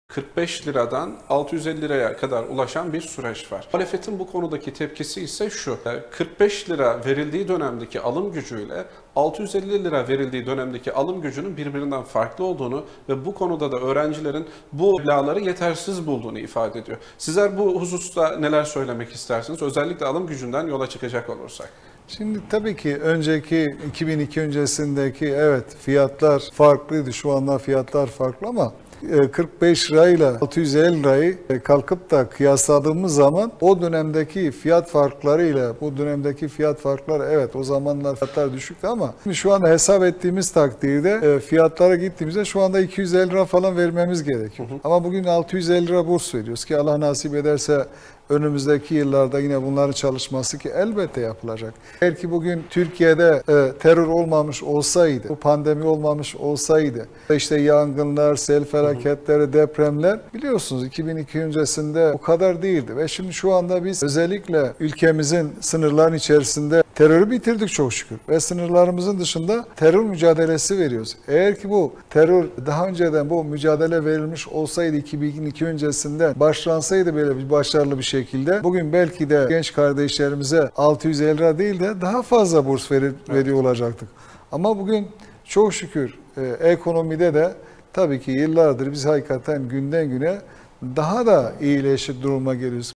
45 liradan 650 liraya kadar ulaşan bir süreç var. Muhalefetin bu konudaki tepkisi ise şu: 45 lira verildiği dönemdeki alım gücüyle 650 lira verildiği dönemdeki alım gücünün birbirinden farklı olduğunu ve bu konuda da öğrencilerin bu meblağları yetersiz bulduğunu ifade ediyor. Sizler bu hususta neler söylemek istersiniz? Özellikle alım gücünden yola çıkacak olursak. Şimdi tabii ki önceki 2002 öncesindeki evet fiyatlar farklıydı. Şu anda fiyatlar farklı ama 45 lirayla 650 lirayı kalkıp da kıyasladığımız zaman o dönemdeki fiyat farklarıyla bu dönemdeki fiyat farkları evet o zamanlar fiyatlar düşüktü ama şu anda hesap ettiğimiz takdirde fiyatlara gittiğimizde şu anda 250 lira falan vermemiz gerekiyor. Ama bugün 650 lira burs veriyoruz ki Allah nasip ederse önümüzdeki yıllarda yine bunların çalışması ki elbette yapılacak. Eğer ki bugün Türkiye'de terör olmamış olsaydı, bu pandemi olmamış olsaydı, işte yangınlar, sel felaketleri, depremler biliyorsunuz 2002 öncesinde o kadar değildi. Ve şimdi şu anda biz özellikle ülkemizin sınırların içerisinde terörü bitirdik çok şükür. Ve sınırlarımızın dışında terör mücadelesi veriyoruz. Eğer ki bu terör daha önceden bu mücadele verilmiş olsaydı 2002 öncesinde başlansaydı böyle bir başarılı bir şekilde bugün belki de genç kardeşlerimize 650 lira değil de daha fazla burs veriyor olacaktık. Ama bugün çok şükür ekonomide de tabii ki yıllardır biz hakikaten günden güne daha da iyileşir duruma geliyoruz.